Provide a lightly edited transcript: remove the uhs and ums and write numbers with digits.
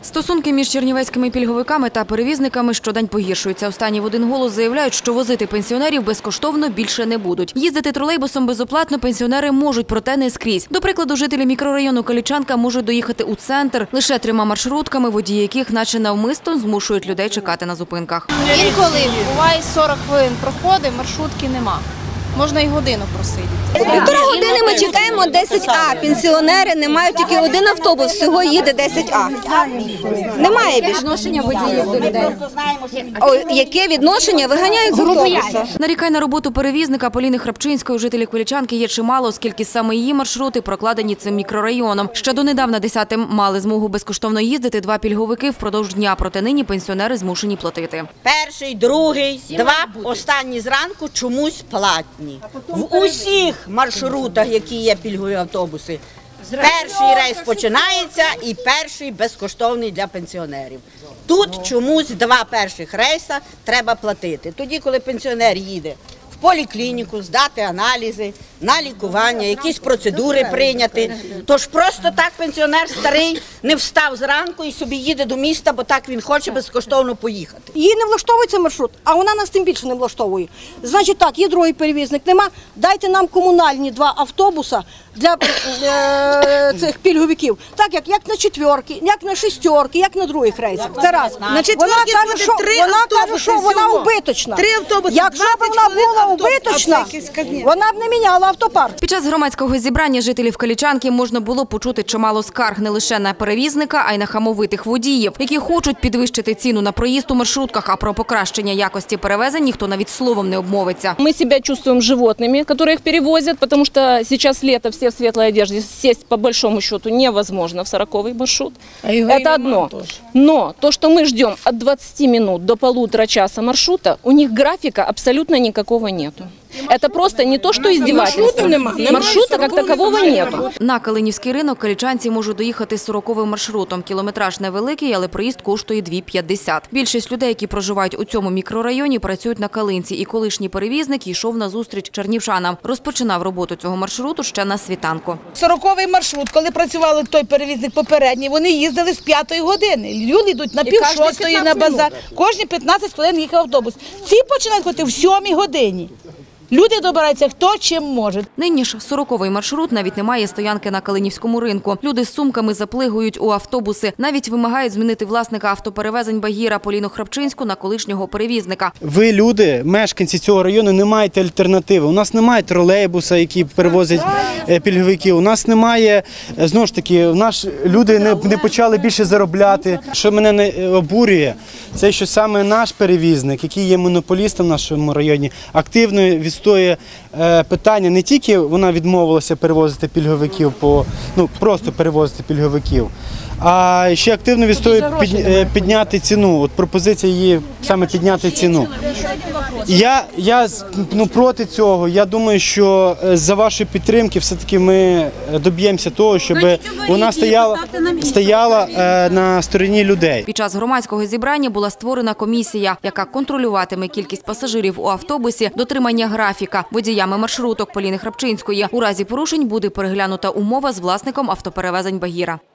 Стосунки між чернівецькими пільговиками та перевізниками щодень погіршуються. Останні в один голос заявляють, що возити пенсіонерів безкоштовно більше не будуть. Їздити тролейбусом безоплатно пенсіонери можуть, проте не скрізь. До прикладу, жителі мікрорайону Калічанка можуть доїхати у центр лише 3 маршрутками, водії яких наче навмисно змушують людей чекати на зупинках. Інколи буває 40 хвилин проходить, маршрутки нема. Можна і годину просидіти. Півтори години ми чекаємо 10А. Пенсіонери не мають, тільки один автобус, всього їде 10А. Немає більше. Відношення водіїв до людей. Яке відношення? Виганяють з автобуса. Нарікань на роботу перевізника Поліни Храпчинської у жителів Калічанки є чимало, оскільки саме її маршрути прокладені цим мікрорайоном. Ще донедавна 10-м мали змогу безкоштовно їздити 2 пільговики впродовж дня, проте нині пенсіонери змушені платити. Перший, другий, 2 останні зранку чомусь платні. В усіх маршрутах, які є пільгові автобуси, перший рейс починається і перший безкоштовний для пенсіонерів. Тут чомусь 2 перших рейси треба платити. Тоді, коли пенсіонер їде в поліклініку, здати аналізи, на лікування, якісь процедури прийняти. Тож просто так пенсіонер старий не встав зранку і собі їде до міста, бо так він хоче безкоштовно поїхати. Їй не влаштовується маршрут, а вона нас тим більше не влаштовує. Значить так, є другий перевізник, нема, дайте нам комунальні 2 автобуса для цих пільговиків. Так, як на 4-ки, як на 6-ки, як на других рейсах. Це раз. На 4-ки Вона каже, що вона убиточна. 3 автобуси, якщо б вона була убиточна, вона б не міняла автопарк. Під час громадського зібрання жителів Калічанки можна було почути чимало скарг не лише на перевізника, а й на хамовитих водіїв, які хочуть підвищити ціну на проїзд у маршрутках, а про покращення якості перевезень ніхто навіть словом не обмовиться. Мы себя чувствуем животными, которых перевозят, потому что сейчас лето, все в светлой одежде, сесть по большому счету невозможно в 40-й маршрут. Это одно. Но то, что мы ждем от 20 минут до 1,5 часа маршрута, у них графика абсолютно никакого нету. Это просто не то, что издевательство. Маршрута как такового нету. На Калинівський ринок калічанці можуть доїхати 40-м маршрутом. Кілометраж невеликий, але проїзд коштує 2,50. Більшість людей, які проживають у цьому мікрорайоні, працюють на Калинці. І колишній перевізник йшов на зустріч чернівчанам. Розпочинав роботу цього маршруту ще на світанку. 40-й маршрут, коли працювали той перевізник попередній, вони їздили з 5-ї години. Люди йдуть на 5:30 на базар. Кожні 15 хвилин їхав автобус. Ці починають ходити в 7-й годині. Люди добираються хто чим може. Нині ж 40-й маршрут навіть не має стоянки на Калинівському ринку. Люди з сумками заплигують у автобуси. Навіть вимагають змінити власника автоперевезень Багіра Поліну Храпчинську на колишнього перевізника. Ви, люди, мешканці цього району, не маєте альтернативи. У нас немає тролейбуса, які перевозять пільговиків. У нас немає, знову ж таки, люди не почали більше заробляти. Що мене не обурює, це що саме наш перевізник, який є монополістом в нашому районі, активно відстоює питання. Не тільки вона відмовилася перевозити пільговиків, просто перевозити пільговиків, а ще активно відстоює підняти ціну. От пропозиція її саме підняти ціну. Я проти цього. Я думаю, що за вашої підтримки все-таки ми доб'ємося того, щоб вона стояла на стороні людей. Під час громадського зібрання була створена комісія, яка контролюватиме кількість пасажирів у автобусі, дотримання графіка. Водіями маршруток Поліни Храпчинської у разі порушень буде переглянута умова з власником автоперевезень Багіра.